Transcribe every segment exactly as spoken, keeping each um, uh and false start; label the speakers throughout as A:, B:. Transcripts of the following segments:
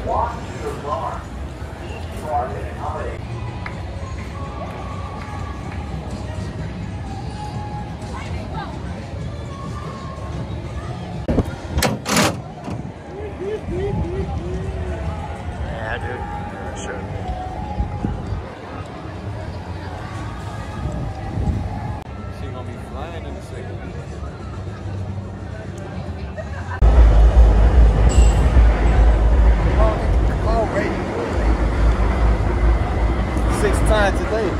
A: Walk to the bar. Each bar can accommodate.
B: Yeah, dude. Sure.
C: She's gonna be flying in a second.
B: Already. Six times today.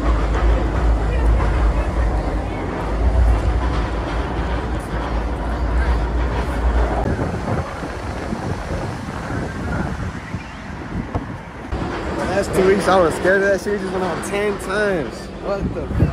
B: Last two weeks I was scared of that shit. Just went on ten times. What the?